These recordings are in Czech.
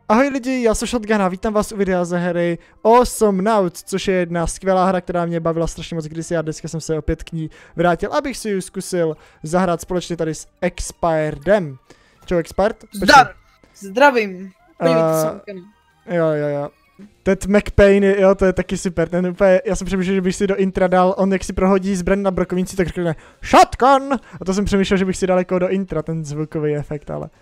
Ahoj lidi, já jsem Shotgun a vítám vás u videa ze hry Awesome Nauts, což je jedna skvělá hra, která mě bavila strašně moc kdysi a dneska jsem se opět k ní vrátil, abych si ji zkusil zahrát společně tady s Expiredem. Čau Expired? Zdravím. Jo. Ted McPain, jo, to je taky super, ten úplně, já jsem přemýšlel, že bych si do intra dal, on jak si prohodí zbraň na brokovnici, tak řekne Shotgun! A to jsem přemýšlel, že bych si dal jako do intra ten zvukový efekt, ale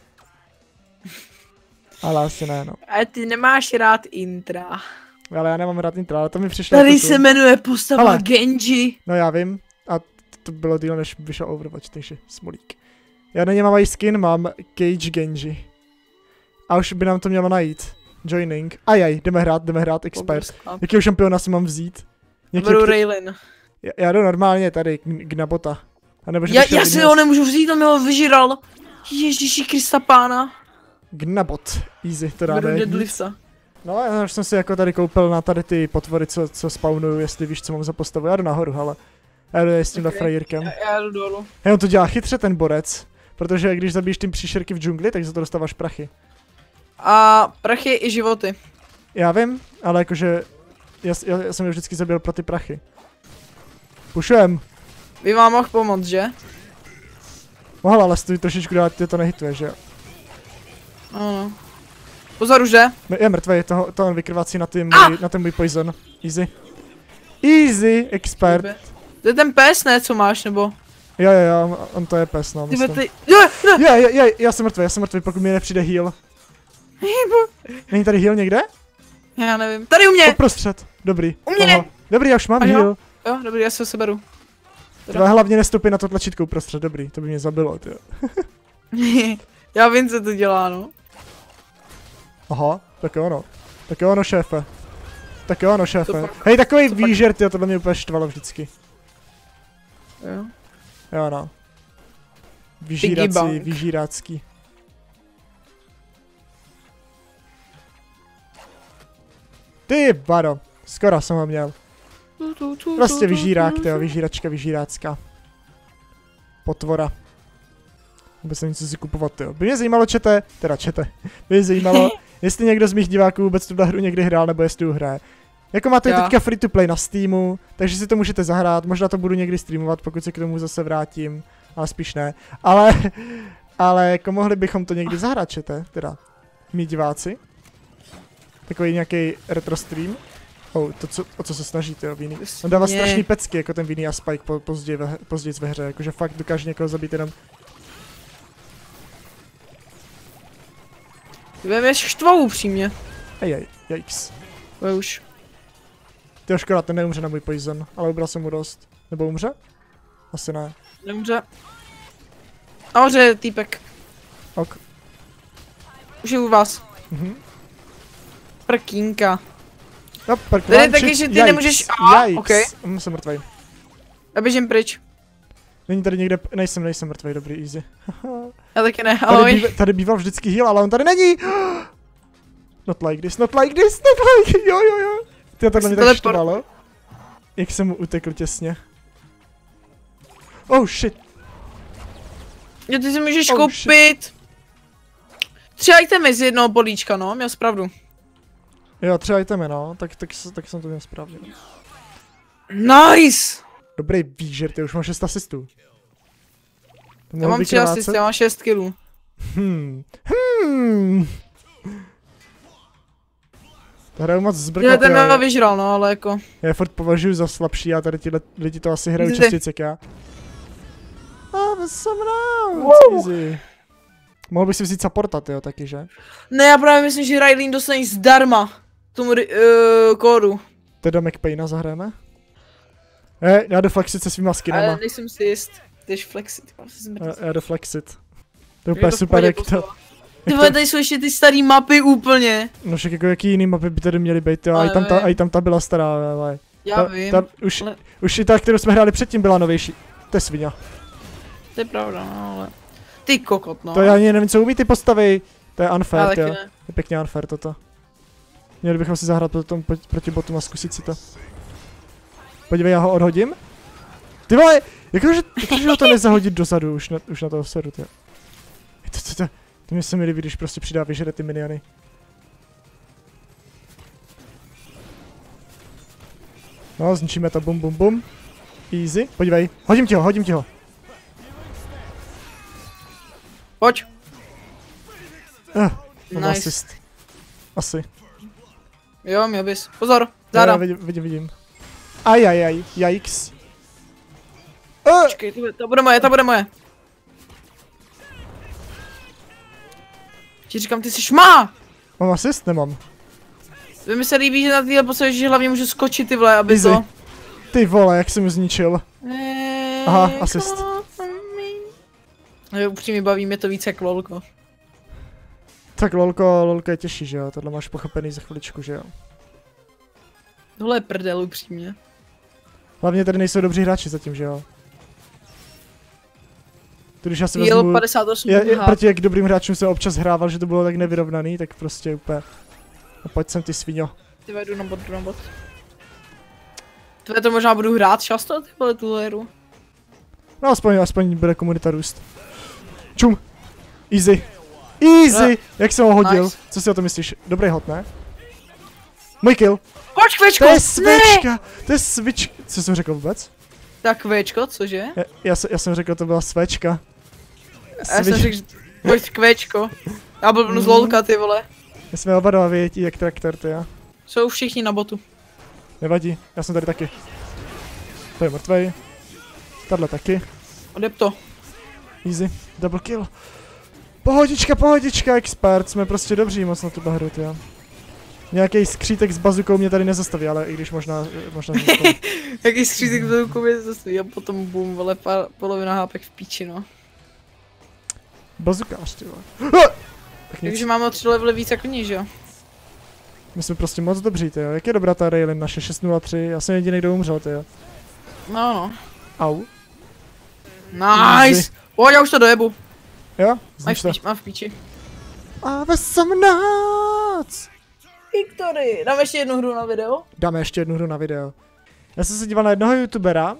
asi ne, no. Ale ty nemáš rád intra. Ale já nemám rád intra, ale to mi přišlo. Tady se jmenuje postava Genji. No já vím, a to bylo díl, než vyšel Overwatch, takže smolík. Já na ně mám i skin, mám Cage Genji. A už by nám to mělo najít. Joining. Ajaj, jdeme hrát Expert. Jakýho šampiona si mám vzít? Beru Raylin. Já jdu normálně tady, Gnabota. Já si ho nemůžu vzít, on mi ho vyžral. Ježíši Krista pána. Gnabot, easy, to dáme. Beru Deadlifta. No já už jsem si jako tady koupil na tady ty potvory, co spawnuju, jestli víš, co mám za postavu. Já jdu nahoru, ale já jdu s tímhle frajírkem. Já jdu dolů. Hej, on to dělá chytře ten borec, protože když zabiješ tím příšerky v džungli, tak za to dostáváš prachy. A prachy i životy. Já vím, ale jakože já jsem je vždycky zabil pro ty prachy. Pušujem. Vy vám mohl pomoct, že? Mohl, ale stůj trošičku dát, tě to nehituje, že jo? Ano. Pozor už jde. Je mrtvej, to on vykrvácí na ten můj poison. Easy. Easy, Expert. To je ten pes, ne, co máš, nebo? Jo, on to je pes, no, myslím. Já jsem mrtvej, pokud mi nepřijde heal. Není tady heal někde? Já nevím. Tady u mě! Uprostřed, dobrý. U mě! Aha. Dobrý, já už mám heal. Jo, dobrý, já se ho seberu. Tvé hlavně nestupy na to tlačítko uprostřed, dobrý, to by mě zabilo, tyjo. Já vím, co to dělá, no. Aha, tak jo ono, šéfe. Hej, takovej výžer, tyjo, tohle mě úplně štvalo vždycky. Jo. Jo, no. Vyžírácký. Ty bado, skoro jsem ho měl. Prostě vyžírák, tyjo, vyžírácká. Potvora. Vůbec nevím, co si kupovat, tyjo. By mě zajímalo, čete, by mě zajímalo, jestli někdo z mých diváků vůbec tuhle hru někdy hrál, nebo jestli ju hraje. Jako máte teďka free to play na Steamu, takže si to můžete zahrát, možná to budu někdy streamovat, pokud se k tomu zase vrátím, ale spíš ne. Ale jako mohli bychom to někdy zahrát, čete, teda, mý diváci. Takový nějaký retro stream. O co se snažíte, jo, Víny? On dává strašný pecky, jako ten Víny a Spike později ve hře, jakože fakt dokáže někoho zabít jenom. Ty mě štvou upřímně. Yikes. Už. Tyjo, škoda, ten neumře na můj poison, ale ubral jsem mu dost. Nebo umře? Asi ne. Neumře. Nahoře týpek. Ok. Už je u vás. Prkínka. No, tady taky, že ty nemůžeš... Okay. Jsem mrtvej. Já běžím pryč. Není tady někde... Nejsem mrtvej, dobrý, easy. Já taky ne, ahoj. Tady býval vždycky heal, ale on tady není! Not like this, jo. Tyjo, tohle mě tak štvalo. Jak jsem mu utekl těsně. Oh shit. Jo, ty si můžeš koupit... 3 itemy z jednoho políčka, no, měl pravdu. Jo, 3 itemy, no, tak jsem to měl správně. Nice! Dobrý výžer, ty už mám 6 asistů. Já mám 3 asisty, já mám 6 killů. To hraju moc zbrkat, ten mě vyžral, no, ale jako... Já je furt považuji za slabší a tady tyhle lidi to asi hrajou častěji jak já. Easy. Mohl bych si vzít supporta, jo, taky, že? Ne, já právě myslím, že Raylin dostaneš zdarma. Tomu kódu. Teda McPaina zahrajeme? Já jdu flexit se svýma skinama. Ale nejsem si jist. Ty jdeš flexit. Já jdu flexit. To je úplně super, jak to... Tyhle, tady jsou ještě ty starý mapy úplně. No však jako jaký jiný mapy by tady měly být, jo, a i tam ta byla stará, ale... Já vím. Už i ta, kterou jsme hráli předtím, byla novější. To je svině. To je pravda, no, ale... Ty kokot, no. To já ani nevím, co umí ty postavy. To je unfair, jo. Ne. Je pěkně unfair toto. Měli bychom si zahrát proti botům a zkusit si to. Podívej, já ho odhodím. Ty vole, jakože ho to nezahodit dozadu, už na toho sedu, ty. To mě se mi líbí, když prostě přidá vyžere ty miniony. No, zničíme to, bum, bum, bum. Easy, podívej, hodím ti ho, hodím ti ho. Pojď. Nice. Nice. Asist. Asi. Jo, měl bys. Pozor, záda. Jo, vidím. Ajajaj, jajks. Počkej, to bude moje, to bude moje. Ti říkám, ty jsi šmá! Mám asist? Nemám. Mi se líbí, že na téhle postavě, že hlavně můžu skočit ty vole, aby Easy. to... Ty vole, jak jsem ho zničil. Aha, asist. No, upřímně baví mě to víc jak lolko. Tak lolko je těžší, že jo? Tohle máš pochopený za chviličku, že jo? Tohle je prdel, upřímně. Hlavně tady nejsou dobří hráči zatím, že jo? To když já si Jel vezmu... 58 proti jak dobrým hráčům jsem občas hrával, že to bylo tak nevyrovnaný, tak prostě úplně... No pojď sem ty sviňo. Ty jdu na bot. To možná budu hrát často, ty vole, tuhle hru. No aspoň bude komunita růst. Čum! Easy! Easy! Jak jsem ho hodil? Nice. Co si o to myslíš? Dobrý hod, ne? Můj kill! Pojď kvěčko! To je svička! To je svička! Co jsem řekl vůbec? Tak kvěčko, cože? Já jsem řekl, to byla svečka. Já jsem řekl, že pojď kvěčko. Já byl z lolka, ty vole. My jsme oba dva větí jak traktor, ty jo. Jsou všichni na botu. Nevadí, já jsem tady taky. To je mrtvej. Tadle taky. Odep to. Easy. Double kill. Pohodička, expert. Jsme prostě dobří moc na tu hru, ty jo. Nějaký skřítek s bazukou mě tady nezastaví, ale i když možná zastaví. Jaký skřítek s bazukou mě zastaví a potom bum, vole, polovina hápek v píči, no. Bazukář, ty vole. Takže máme o 3 levely víc jako ní, že jo? My jsme prostě moc dobří, ty jo. Jak je dobrá ta Raylin naše 603, já jsem jediný, kdo umřel, ty jo. No. Au. Nice! Pojď, já už to dojebu. Jo? Znič to. Mám v píči. A some nuts! Victory! Dáme ještě jednu hru na video? Dáme ještě jednu hru na video. Já jsem se díval na jednoho youtubera,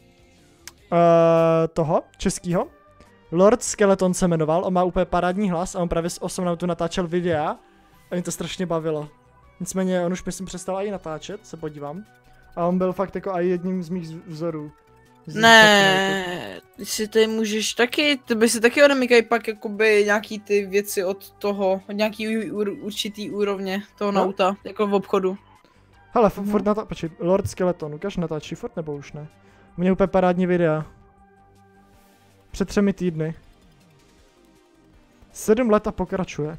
toho, českýho. Lord Skeleton se jmenoval, on má úplně parádní hlas a on právě s Osmonautu natáčel videa a mě to strašně bavilo. Nicméně on už myslím přestal i natáčet, se podívám. A on byl fakt jako i jedním z mých vzorů. Ne, ty si tady můžeš taky, ty by si taky odemykají pak jakoby nějaký ty věci od toho, od nějaký určitý úrovně toho nauta, jako v obchodu. Hele, furt počkej, Lord Skeleton, ukáž natáčí furt nebo už ne? U mě úplně parádní videa. Před 3 týdny. 7 let a pokračuje.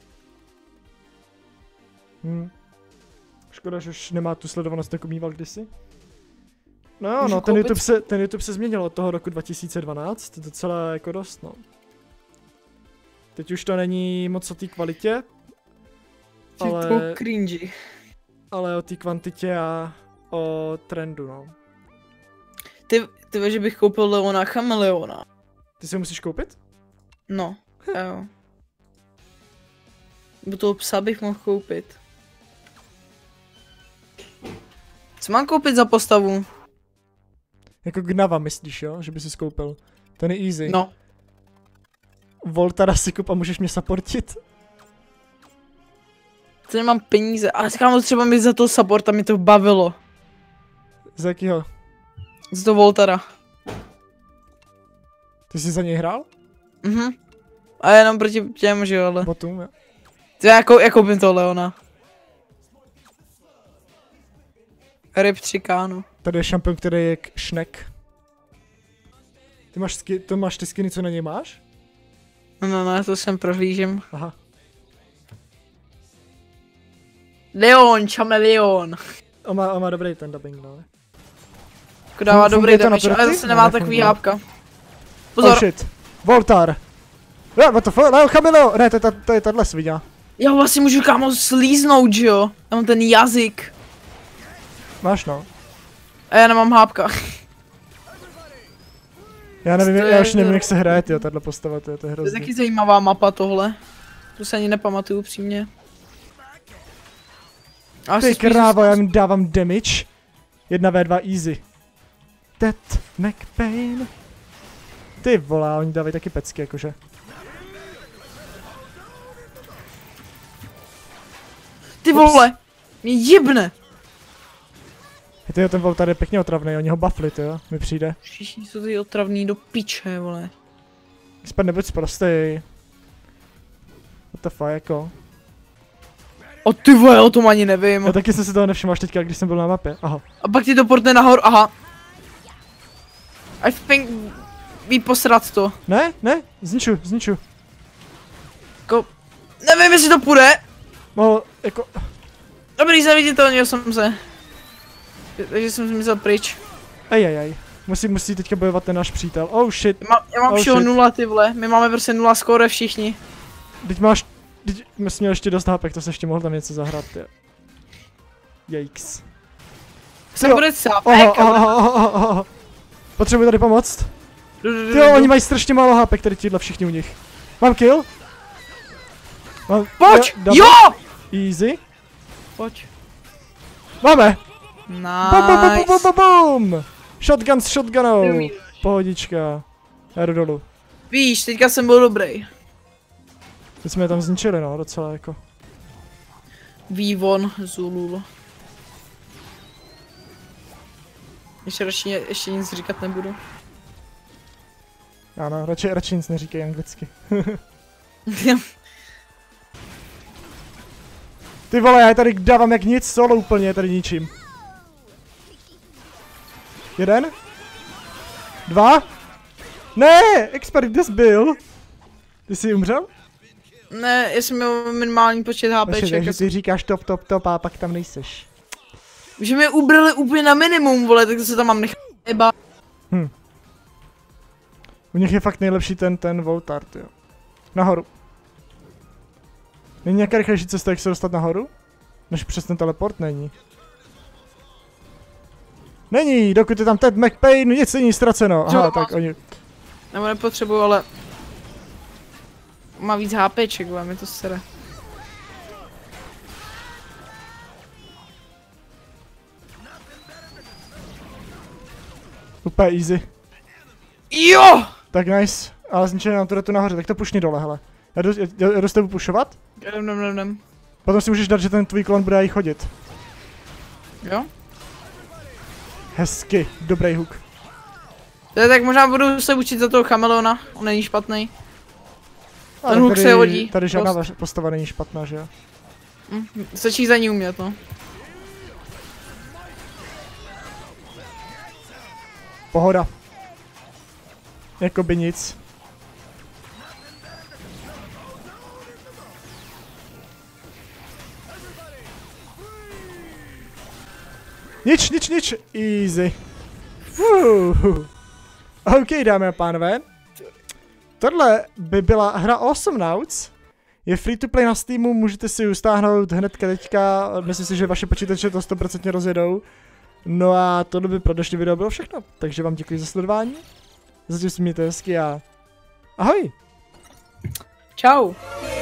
Škoda, že už nemá tu sledovanost, jako mýval kdysi. No jo, no, ten YouTube se změnil od toho roku 2012, to je docela jako dost, no. Teď už to není moc o té kvalitě, ale o té kvantitě a o trendu, no. Ty že bych koupil Leona Chameleona. Ty si ho musíš koupit? No, jo. Bo toho psa bych mohl koupit. Co mám koupit za postavu? Jako Gnava myslíš, jo? Že by si skoupil. Ten je easy. No. Voltara si kup a můžeš mě supportit. To nemám peníze, ale říkám, třeba mi za toho supporta mi to bavilo. Z jakýho? Z toho Voltara. Ty jsi za něj hrál? Mhm. A jenom proti těm, že jo, ale. Botům, jo. To já koupím toho Leona. Ryb 3K, no. Tady je šampion, který je jak Šnek. Ty máš ty skiny, co na něj máš? No, to jsem prohlížím. Aha. Leon, Chameleon. On má dobrý ten dubbing, no. Dává dobrý damage, ale zase nemá takový hápka. Pozor. Oh shit. Voltar. No, what the fuck, no, Chameleon. Ne, to je tahle svině. Já vlastně můžu kámo slíznout, že jo? Já mám ten jazyk. Máš, no. A já nemám hápka. Já už nevím, jak se hraje, tyjo, tahle postava, to je hrozný. To je taky zajímavá mapa tohle. To se ani nepamatuju upřímně. Ty krávo, já jim dávám damage. 1v2 easy. Dead McPain. Ty volá, oni dávají taky pecky, jakože. Ty vole! Mě jebne! Tyjo, ten Voltar je pěkně otravný, oni ho buffli, tyjo, mi přijde. Všichni jsou tady otravní do piče, vole. Spad nebuď sprostej. What the fuck, jako. O ty vole, o tom ani nevím. Já taky jsem si toho nevšiml až teďka, když jsem byl na mapě, aha. A pak ti to portne nahoru, aha. I think ví posrat to. Ne, zniču. Jako, nevím, jestli to půjde. Mohl, jako... Dobrý, zaviditelnil jsem se. Takže jsem myslel pryč. Ej. Musí teďka bojovat ten náš přítel. Oh shit. Já mám všeho 0, ty vole. My máme prostě 0 skóre všichni. Teď my jsme měli ještě dost hápek, to se ještě mohl tam něco zahrát, jo. Yikes. Jsem bude cápek. Potřebuji tady pomoct. Jo, oni mají strašně málo hápek, tady tíhle všichni u nich. Mám kill? Pojď! Jo! Easy. Pojď. Máme! Nice. Bum! Shotgun s shotgunou. Pohodička. Já jdu dolů. Víš, teďka jsem byl dobrý. Teď jsme je tam zničili, no, docela jako. Vývon, Zulul. Ještě nic říkat nebudu. Ano, radši nic neříkej anglicky. Ty vole, já je tady dávám jak nic, solo úplně, tady ničím. 1 2 Ne, expert, kde jsi byl? Ty jsi umřel? Ne, já jsem měl minimální počet HPček. Takže ty říkáš top a pak tam nejseš. Že mě ubrali úplně na minimum, vole, tak se tam mám nechat jeba. U nich je fakt nejlepší ten Voltar, jo. Nahoru. Není nějaká rychlejší cesta, jak se dostat nahoru? Než přes ten teleport? Není. Není, dokud je tam Ted McPain, nic není ztraceno. Aha, tak oni... Nebo nepotřebuju, ale... Má víc HPček, vole, mi to sere. Úplně easy. Jo! Tak nice, ale zničili nám to tu nahoře, tak to pušni dole, hele. Já jdu s tebou pušovat? Jdem. Potom si můžeš dát, že ten tvůj klon bude i chodit. Jo? Hezky, dobrý hook. Tak možná budu se učit za toho chameleona, on není špatný. Ten hook se hodí. Tady žádná postava není špatná, že jo? Stačí za ní umět, no. Pohoda. Jakoby nic. Nič. Easy. OK, dámy a pánové. Tohle by byla hra Awesomenauts. Je free to play na Steamu, můžete si ji stáhnout hnedka teďka. Myslím si, že vaše počítače to 100% rozjedou. No a tohle by pro dnešní video bylo všechno. Takže vám děkuji za sledování. Zatím si mějte hezky a ahoj. Čau.